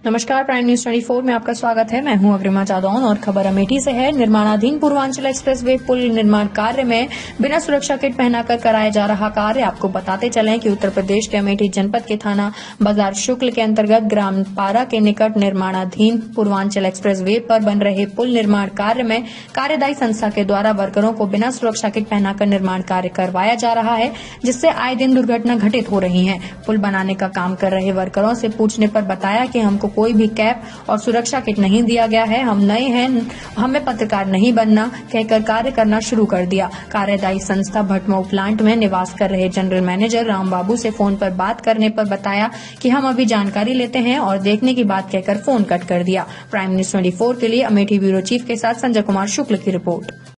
नमस्कार, prime news 24 में आपका स्वागत है। मैं हूं अग्रिमा जादौन और खबर अमेठी से है। निर्माणाधीन पूर्वांचल एक्सप्रेसवे पुल निर्माण कार्य में बिना सुरक्षा किट पहनाकर कराया जा रहा कार्य। आपको बताते चलें कि उत्तर प्रदेश के अमेठी जनपद के थाना बाजार शुक्ल के अंतर्गत ग्राम पारा के निकट निर्माणाधीन पूर्वांचल एक्सप्रेसवे पर बन रहे पुल निर्माण कार्य में कार्यदायी संस्था के द्वारा वर्करों को बिना सुरक्षा किट पहनाकर निर्माण कार्य करवाया जा रहा है, जिससे आए दिन दुर्घटना घटित हो रही है। पुल बनाने का काम कर रहे वर्करों से पूछने पर बताया कि हमको कोई भी कैप और सुरक्षा किट नहीं दिया गया है, हम नए हैं, हमें पत्रकार नहीं बनना, कहकर कार्य करना शुरू कर दिया। कार्यदायी संस्था भटमऊ प्लांट में निवास कर रहे जनरल मैनेजर राम बाबू से फोन पर बात करने पर बताया कि हम अभी जानकारी लेते हैं और देखने की बात कहकर फोन कट कर दिया। प्राइम न्यूज 24 के लिए अमेठी ब्यूरो चीफ के साथ संजय कुमार शुक्ल की रिपोर्ट।